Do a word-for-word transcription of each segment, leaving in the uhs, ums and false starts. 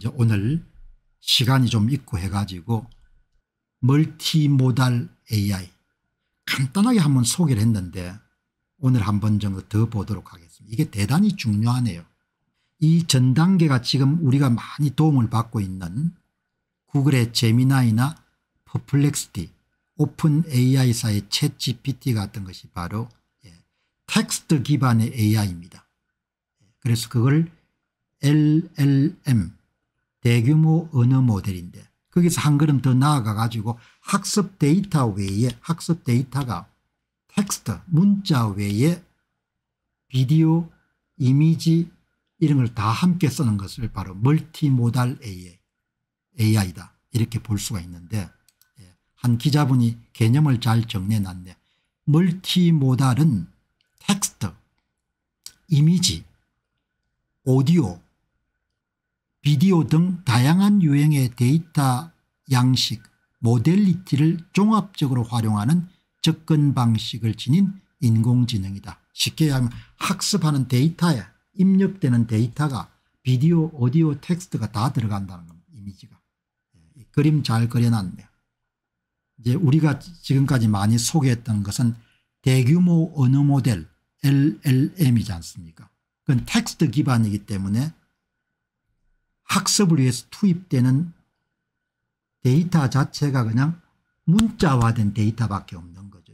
이제 오늘 시간이 좀 있고 해가지고 멀티모달 에이아이 간단하게 한번 소개를 했는데 오늘 한번 정도 더 보도록 하겠습니다. 이게 대단히 중요하네요. 이 전 단계가 지금 우리가 많이 도움을 받고 있는 구글의 제미나이나 퍼플렉시티, 오픈 에이아이사의 챗 지피티 같은 것이 바로 텍스트 기반의 에이아이입니다. 그래서 그걸 엘엘엠 대규모 언어 모델인데 거기서 한 걸음 더 나아가 가지고 학습 데이터 외에 학습 데이터가 텍스트 문자 외에 비디오 이미지 이런 걸 다 함께 쓰는 것을 바로 멀티모달 에이아이, 에이아이다 이렇게 볼 수가 있는데 한 기자분이 개념을 잘 정리해놨네. 멀티모달은 텍스트, 이미지, 오디오, 비디오 등 다양한 유형의 데이터 양식, 모델리티를 종합적으로 활용하는 접근 방식을 지닌 인공지능이다. 쉽게 하면 학습하는 데이터에 입력되는 데이터가 비디오, 오디오, 텍스트가 다 들어간다는 겁니다. 이미지가. 그림 잘 그려놨네요. 이제 우리가 지금까지 많이 소개했던 것은 대규모 언어 모델 엘엘엠이지 않습니까? 그건 텍스트 기반이기 때문에 학습을 위해서 투입되는 데이터 자체가 그냥 문자화된 데이터밖에 없는 거죠.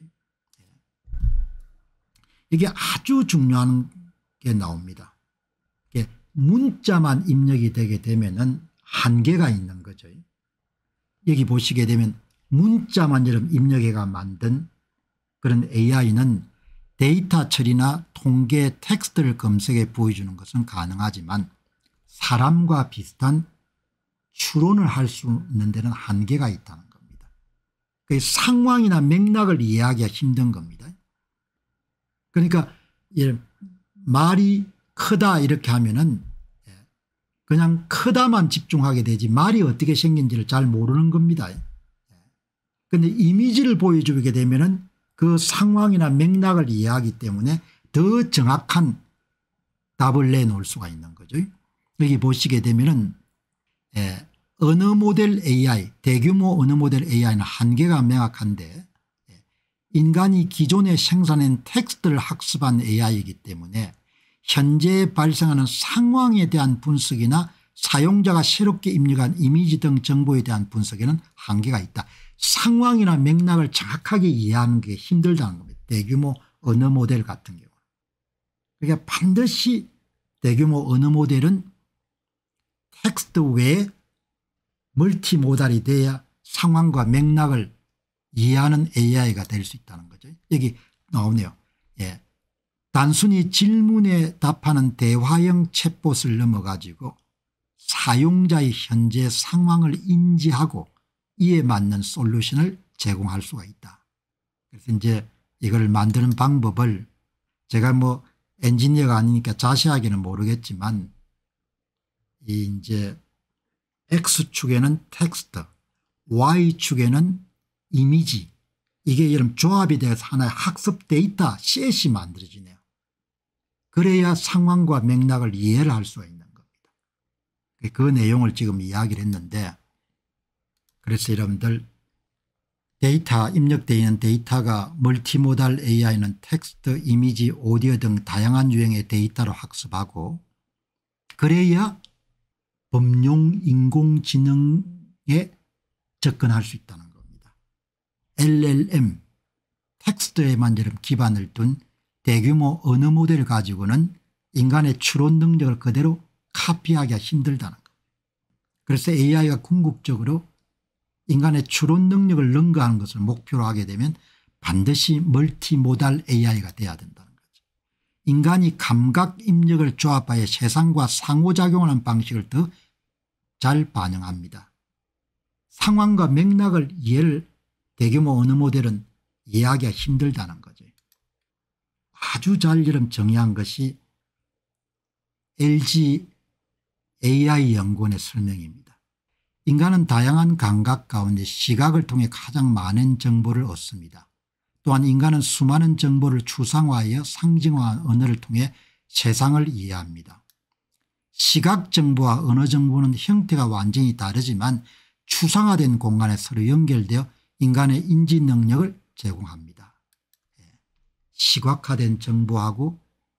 이게 아주 중요한 게 나옵니다. 이게 문자만 입력이 되게 되면은 한계가 있는 거죠. 여기 보시게 되면 문자만 입력해가 만든 그런 에이아이는 데이터 처리나 통계 텍스트를 검색해 보여주는 것은 가능하지만 사람과 비슷한 추론을 할 수 있는 데는 한계가 있다는 겁니다. 그 상황이나 맥락을 이해하기가 힘든 겁니다. 그러니까 말이 크다 이렇게 하면은 그냥 크다만 집중하게 되지 말이 어떻게 생긴지를 잘 모르는 겁니다. 그런데 이미지를 보여주게 되면은 그 상황이나 맥락을 이해하기 때문에 더 정확한 답을 내놓을 수가 있는 거죠. 여기 보시게 되면은 예, 언어 모델 에이아이, 대규모 언어 모델 에이아이는 한계가 명확한데 예, 인간이 기존에 생산한 텍스트를 학습한 에이아이이기 때문에 현재 발생하는 상황에 대한 분석이나 사용자가 새롭게 입력한 이미지 등 정보에 대한 분석에는 한계가 있다. 상황이나 맥락을 정확하게 이해하는 게 힘들다는 겁니다. 대규모 언어 모델 같은 경우. 그러니까 반드시 대규모 언어 모델은 텍스트 외에 멀티모달이 돼야 상황과 맥락을 이해하는 에이아이가 될 수 있다는 거죠. 여기 나오네요. 예. 단순히 질문에 답하는 대화형 챗봇을 넘어가지고 사용자의 현재 상황을 인지하고 이에 맞는 솔루션을 제공할 수가 있다. 그래서 이제 이걸 만드는 방법을 제가 뭐 엔지니어가 아니니까 자세하게는 모르겠지만 이 이제 X축에는 텍스트, Y축에는 이미지 이게 이런 조합이 돼서 하나의 학습 데이터 셋이 만들어지네요. 그래야 상황과 맥락을 이해를 할 수가 있는 겁니다. 그 내용을 지금 이야기를 했는데 그래서 여러분들 데이터 입력되어 있는 데이터가 멀티모달 에이아이는 텍스트, 이미지, 오디오 등 다양한 유형의 데이터로 학습하고 그래야 범용 인공지능에 접근할 수 있다는 겁니다. 엘엘엠 텍스트에만 기반을 둔 대규모 언어 모델을 가지고는 인간의 추론 능력을 그대로 카피하기가 힘들다는 겁니다. 그래서 에이아이가 궁극적으로 인간의 추론 능력을 능가하는 것을 목표로 하게 되면 반드시 멀티모달 에이아이가 돼야 된다는 거죠. 인간이 감각 입력을 조합하여 세상과 상호작용하는 방식을 더 잘 반영합니다. 상황과 맥락을 이해를 대규모 언어 모델은 이해하기가 힘들다는 거죠. 아주 잘 이름 정의한 것이 엘지 에이아이 연구원의 설명입니다. 인간은 다양한 감각 가운데 시각을 통해 가장 많은 정보를 얻습니다. 또한 인간은 수많은 정보를 추상화하여 상징화한 언어를 통해 세상을 이해합니다. 시각정보와 언어정보는 형태가 완전히 다르지만 추상화된 공간에 서로 연결되어 인간의 인지 능력을 제공합니다. 시각화된 정보하고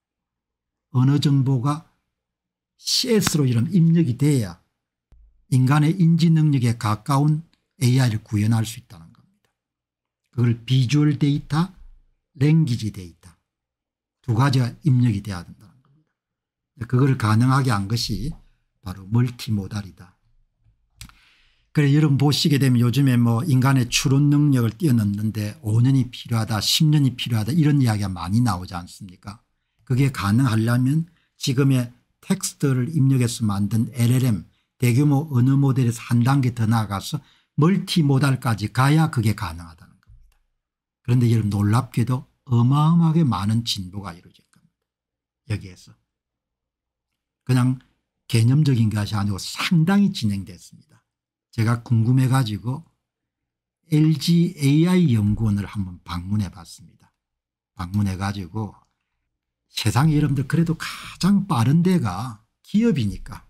언어정보가 씨에스로 이런 입력이 돼야 인간의 인지 능력에 가까운 에이아이를 구현할 수 있다는 겁니다. 그걸 비주얼 데이터, 랭귀지 데이터 두 가지가 입력이 돼야 된다는 겁니다. 그걸 가능하게 한 것이 바로 멀티모달이다. 그래 여러분 보시게 되면 요즘에 뭐 인간의 추론 능력을 뛰어넘는데 오 년이 필요하다 십 년이 필요하다 이런 이야기가 많이 나오지 않습니까? 그게 가능하려면 지금의 텍스트를 입력해서 만든 엘엘엠 대규모 언어 모델에서 한 단계 더 나아가서 멀티모달까지 가야 그게 가능하다는 겁니다. 그런데 여러분 놀랍게도 어마어마하게 많은 진보가 이루어질 겁니다. 여기에서. 그냥 개념적인 것이 아니고 상당히 진행됐습니다. 제가 궁금해 가지고 엘지 에이아이 연구원을 한번 방문해 봤습니다. 방문해 가지고 세상에 여러분들 그래도 가장 빠른 데가 기업이니까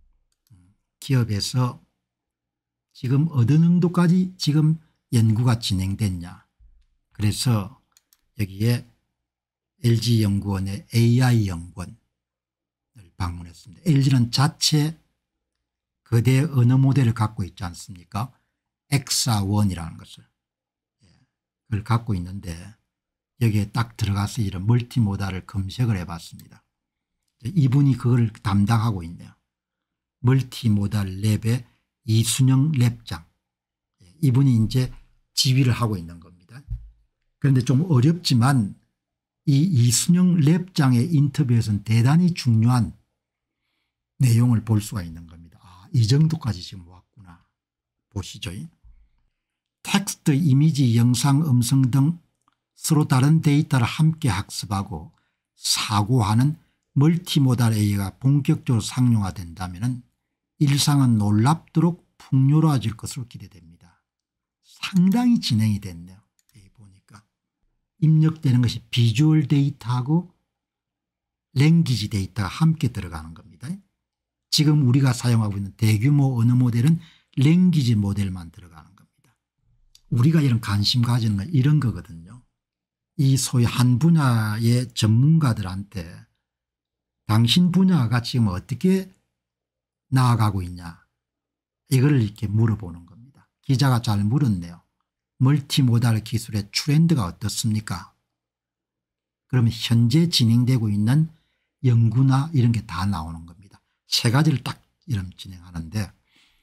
기업에서 지금 어느 정도까지 지금 연구가 진행됐냐. 그래서 여기에 엘지연구원의 에이아이 연구원을 방문했습니다. 엘지는 자체 거대 언어 모델을 갖고 있지 않습니까? 엑사원이라는 것을 그걸 갖고 있는데 여기에 딱 들어가서 이런 멀티모달을 검색을 해봤습니다. 이분이 그걸 담당하고 있네요. 멀티모달 랩의 이순영 랩장 이분이 이제 지휘를 하고 있는 겁니다. 그런데 좀 어렵지만 이 이순영 랩장의 인터뷰에서는 대단히 중요한 내용을 볼 수가 있는 겁니다. 아, 이 정도까지 지금 왔구나. 보시죠. 텍스트, 이미지, 영상, 음성 등 서로 다른 데이터를 함께 학습하고 사고하는 멀티모달 에이아이가 본격적으로 상용화된다면 일상은 놀랍도록 풍요로워질 것으로 기대됩니다. 상당히 진행이 됐네요. 보니까 입력되는 것이 비주얼 데이터하고 랭귀지 데이터가 함께 들어가는 겁니다. 지금 우리가 사용하고 있는 대규모 언어 모델은 랭귀지 모델만 들어가는 겁니다. 우리가 이런 관심 가지는 건 이런 거거든요. 이 소위 한 분야의 전문가들한테 당신 분야가 지금 어떻게 나아가고 있냐 이걸 이렇게 물어보는 겁니다. 기자가 잘 물었네요. 멀티모달 기술의 트렌드가 어떻습니까? 그러면 현재 진행되고 있는 연구나 이런 게 다 나오는 겁니다. 세 가지를 딱 이런 진행하는데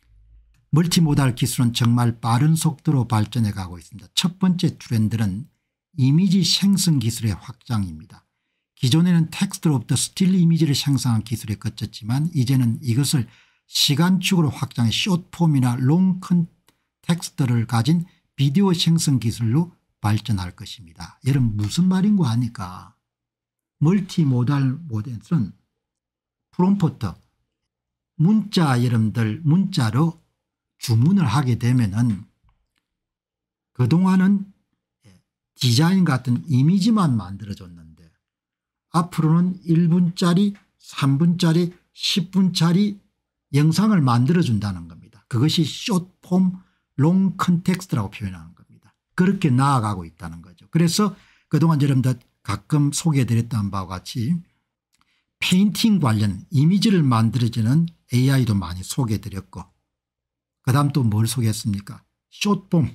멀티모달 기술은 정말 빠른 속도로 발전해 가고 있습니다. 첫 번째 트렌드는 이미지 생성 기술의 확장입니다. 기존에는 텍스트로부터 스틸 이미지를 생성한 기술에 그쳤지만 이제는 이것을 시간축으로 확장해 숏폼이나 롱 컨텍스트를 가진 비디오 생성 기술로 발전할 것입니다. 여러분 무슨 말인고 하니까 멀티모달 모델은 프롬프트 문자 여러분들 문자로 주문을 하게 되면은 그동안은 디자인 같은 이미지만 만들어줬는데 앞으로는 일 분짜리 삼 분짜리 십 분짜리 영상을 만들어준다는 겁니다. 그것이 숏폼 롱 컨텍스트라고 표현하는 겁니다. 그렇게 나아가고 있다는 거죠. 그래서 그동안 여러분들 가끔 소개해드렸던 바와 같이 페인팅 관련 이미지를 만들어주는 에이아이도 많이 소개해드렸고 그다음 또 뭘 소개했습니까? 숏폼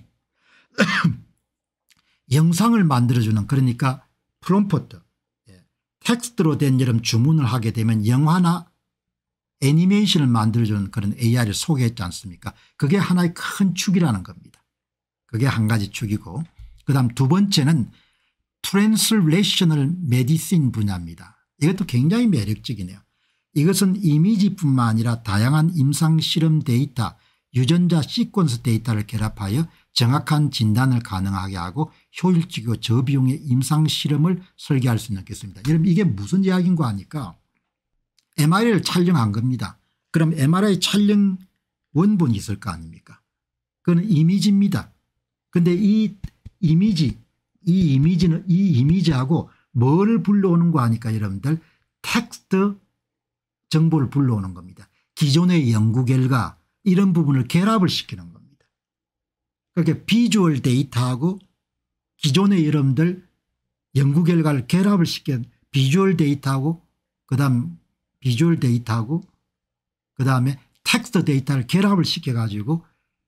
영상을 만들어주는 그러니까 프롬프트 텍스트로 된 여러분 주문을 하게 되면 영화나 애니메이션을 만들어주는 그런 에이아이를 소개했지 않습니까? 그게 하나의 큰 축이라는 겁니다. 그게 한 가지 축이고 그다음 두 번째는 트랜슬레이셔널 메디신 분야입니다. 이것도 굉장히 매력적이네요. 이것은 이미지뿐만 아니라 다양한 임상실험 데이터 유전자 시퀀스 데이터를 결합하여 정확한 진단을 가능하게 하고 효율적이고 저비용의 임상실험을 설계할 수 있는 기술입니다. 여러분 이게 무슨 이야기인가 하니까 엠알아이를 촬영한 겁니다. 그럼 엠알아이 촬영 원본이 있을 거 아닙니까? 그건 이미지입니다. 그런데 이 이미지 이 이미지는 이 이미지하고 뭘 불러오는 거 하니까 여러분들 텍스트 정보를 불러오는 겁니다. 기존의 연구 결과 이런 부분을 결합을 시키는 겁니다. 그렇게 비주얼 데이터하고 기존의 여러분들 연구 결과를 결합을 시킨 비주얼 데이터하고 그다음 비주얼 데이터하고 그다음에 텍스트 데이터를 결합을 시켜가지고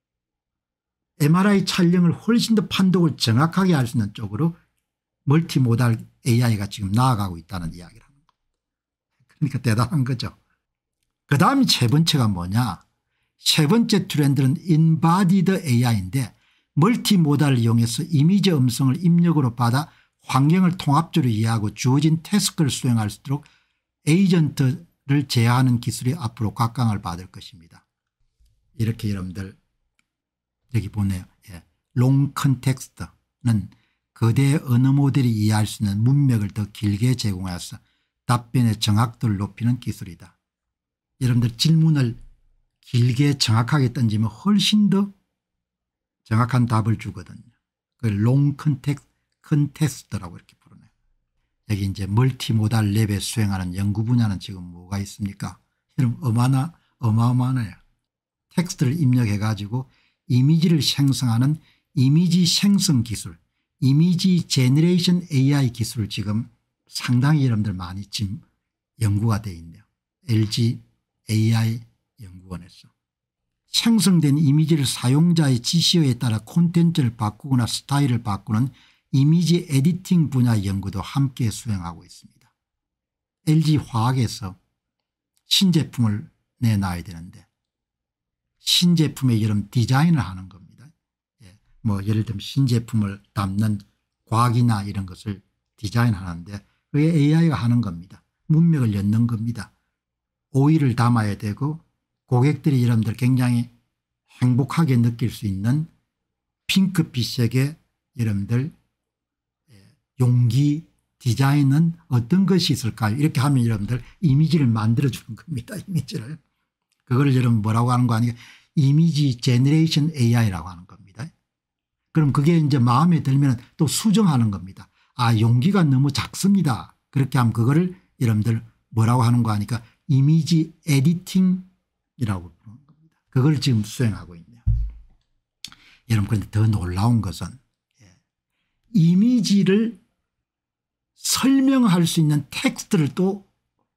엠알아이 촬영을 훨씬 더 판독을 정확하게 할 수 있는 쪽으로 멀티모달 에이아이가 지금 나아가고 있다는 이야기를 하는 겁니다. 그러니까 대단한 거죠. 그다음이 세 번째가 뭐냐. 세 번째 트렌드는 인바디드 에이아이인데 멀티모달을 이용해서 이미지 음성을 입력으로 받아 환경을 통합적으로 이해하고 주어진 태스크를 수행할 수 있도록 에이전트를 제어하는 기술이 앞으로 각광을 받을 것입니다. 이렇게 여러분들 여기 보네요. 예. 롱 컨텍스트는 거대 언어 모델이 이해할 수 있는 문맥을 더 길게 제공하여서 답변의 정확도를 높이는 기술이다. 여러분들 질문을 길게 정확하게 던지면 훨씬 더 정확한 답을 주거든요. 그걸 롱 컨텍스트, 컨텍스트라고 이렇게 부르네요. 여기 이제 멀티모달 랩에 수행하는 연구 분야는 지금 뭐가 있습니까? 여러분 어마나, 어마어마하네요. 텍스트를 입력해 가지고 이미지를 생성하는 이미지 생성 기술, 이미지 제너레이션 에이아이 기술을 지금 상당히 여러분들 많이 지금 연구가 되어 있네요. 엘지 에이아이 연구원에서. 생성된 이미지를 사용자의 지시에 따라 콘텐츠를 바꾸거나 스타일을 바꾸는 이미지 에디팅 분야 연구도 함께 수행하고 있습니다. 엘지화학에서 신제품을 내놔야 되는데 신제품의 이런 디자인을 하는 겁니다. 예. 뭐 예를 들면 신제품을 담는 과학이나 이런 것을 디자인하는데 그게 에이아이가 하는 겁니다. 문맥을 엿는 겁니다. 오일을 담아야 되고 고객들이 여러분들 굉장히 행복하게 느낄 수 있는 핑크빛색의 여러분들 용기 디자인은 어떤 것이 있을까요? 이렇게 하면 여러분들 이미지를 만들어주는 겁니다. 이미지를. 그걸 여러분 뭐라고 하는 거 아니에요? 이미지 제너레이션 에이아이라고 하는 겁니다. 그럼 그게 이제 마음에 들면 또 수정하는 겁니다. 아 용기가 너무 작습니다. 그렇게 하면 그거를 여러분들 뭐라고 하는 거 하니까 이미지 에디팅이라고 부르는 겁니다. 그걸 지금 수행하고 있네요. 여러분 그런데 더 놀라운 것은 이미지를 설명할 수 있는 텍스트를 또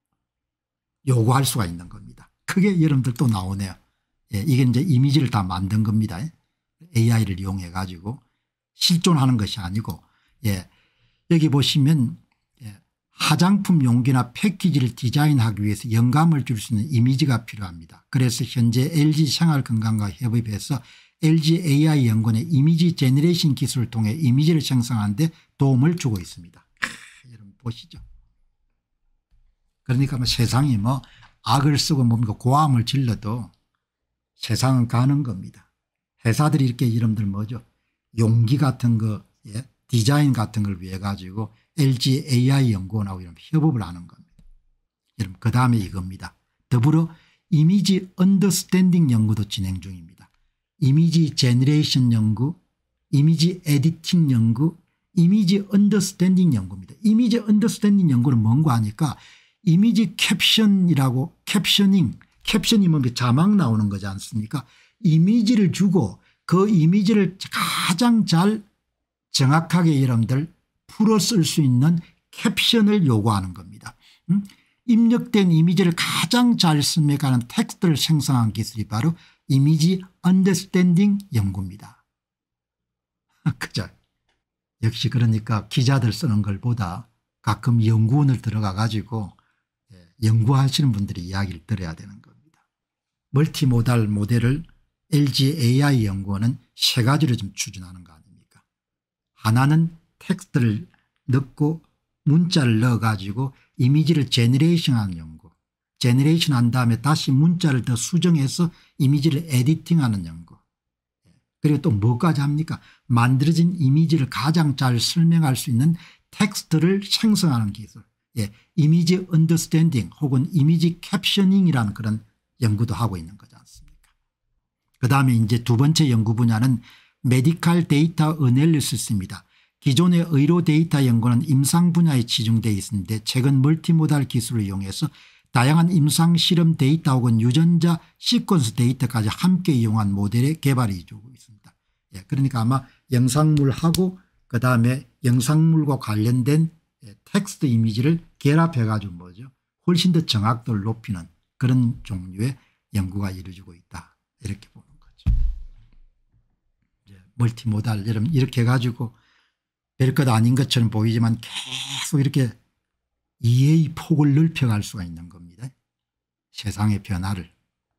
요구할 수가 있는 겁니다. 그게 여러분들 또 나오네요. 예, 이게 이제 이미지를 다 만든 겁니다. 에이아이를 이용해 가지고 실존하는 것이 아니고 예, 여기 보시면 예, 화장품 용기나 패키지를 디자인하기 위해서 영감을 줄 수 있는 이미지가 필요합니다. 그래서 현재 엘지 생활건강과 협업해서 엘지 에이아이 연구원의 이미지 제너레이션 기술을 통해 이미지를 생성하는 데 도움을 주고 있습니다. 크, 여러분 보시죠. 그러니까 뭐 세상이 뭐 악을 쓰고 뭡니까 고함을 질러도 세상은 가는 겁니다. 회사들이 이렇게 여러분들 뭐죠 용기 같은 거 예? 디자인 같은 걸 위해 가지고 엘지 에이아이 연구원하고 이런 협업을 하는 겁니다. 여러분 그다음에 이겁니다. 더불어 이미지 언더스탠딩 연구도 진행 중입니다. 이미지 제너레이션 연구, 이미지 에디팅 연구, 이미지 언더스탠딩 연구입니다. 이미지 언더스탠딩 연구는 뭔가 하니까 이미지 캡션이라고 캡셔닝 캡션이 뭐 자막 나오는 거지 않습니까? 이미지를 주고 그 이미지를 가장 잘 정확하게 여러분들 풀어 쓸 수 있는 캡션을 요구하는 겁니다. 음? 입력된 이미지를 가장 잘 설명하는 텍스트를 생성한 기술이 바로 이미지 언더스탠딩 연구입니다. 그죠? 역시 그러니까 기자들 쓰는 걸 보다 가끔 연구원을 들어가 가지고 연구하시는 분들이 이야기를 들어야 되는 겁니다. 멀티모달 모델을 엘지 에이아이 연구원은 세 가지로 좀 추진하는 거 아닙니까? 하나는 텍스트를 넣고 문자를 넣어 가지고 이미지를 제너레이션하는 연구, 제너레이션 한 다음에 다시 문자를 더 수정해서 이미지를 에디팅하는 연구. 그리고 또 뭐까지 합니까? 만들어진 이미지를 가장 잘 설명할 수 있는 텍스트를 생성하는 기술. 예, 이미지 언더스탠딩 혹은 이미지 캡셔닝이라는 그런 연구도 하고 있는 거지 않습니까? 그다음에 이제 두 번째 연구 분야는 메디칼 데이터 어널리시스입니다. 기존의 의료 데이터 연구는 임상 분야에 치중되어 있는데 최근 멀티모달 기술을 이용해서 다양한 임상실험 데이터 혹은 유전자 시퀀스 데이터까지 함께 이용한 모델의 개발이 이루어지고 있습니다. 예, 그러니까 아마 영상물하고 그다음에 영상물과 관련된 텍스트 이미지를 결합해 가지고 뭐죠, 훨씬 더 정확도를 높이는 그런 종류의 연구가 이루어지고 있다, 이렇게 보는 거죠. 이제 멀티모달 여러분 이렇게 해가지고 별것 아닌 것처럼 보이지만 계속 이렇게 이해의 폭을 넓혀갈 수가 있는 겁니다. 세상의 변화를.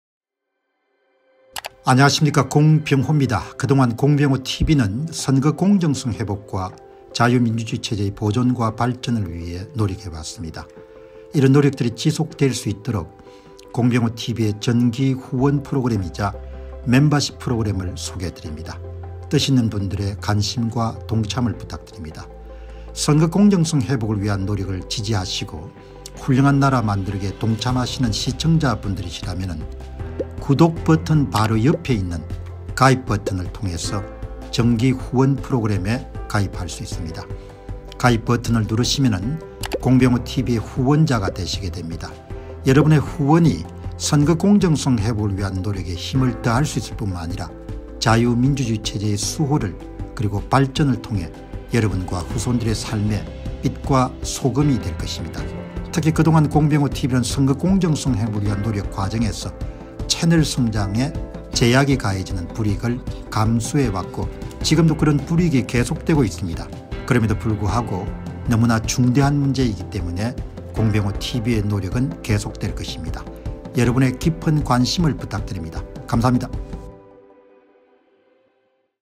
안녕하십니까, 공병호입니다. 그동안 공병호티비는 선거 공정성 회복과 자유민주주의 체제의 보존과 발전을 위해 노력해왔습니다. 이런 노력들이 지속될 수 있도록 공병호티비의 정기 후원 프로그램이자 멤버십 프로그램을 소개해드립니다. 뜻 있는 분들의 관심과 동참을 부탁드립니다. 선거 공정성 회복을 위한 노력을 지지하시고 훌륭한 나라 만들기에 동참하시는 시청자분들이시라면 구독 버튼 바로 옆에 있는 가입 버튼을 통해서 정기 후원 프로그램에 가입할 수 있습니다. 가입 버튼을 누르시면 공병호티비의 후원자가 되시게 됩니다. 여러분의 후원이 선거 공정성 회복을 위한 노력에 힘을 더할 수 있을 뿐만 아니라 자유민주주의 체제의 수호를 그리고 발전을 통해 여러분과 후손들의 삶에 빛과 소금이 될 것입니다. 특히 그동안 공병호티비는 선거 공정성 회복을 위한 노력 과정에서 채널 성장에 제약이 가해지는 불이익을 감수해왔고 지금도 그런 불이익이 계속되고 있습니다. 그럼에도 불구하고 너무나 중대한 문제이기 때문에 공병호티비의 노력은 계속될 것입니다. 여러분의 깊은 관심을 부탁드립니다. 감사합니다.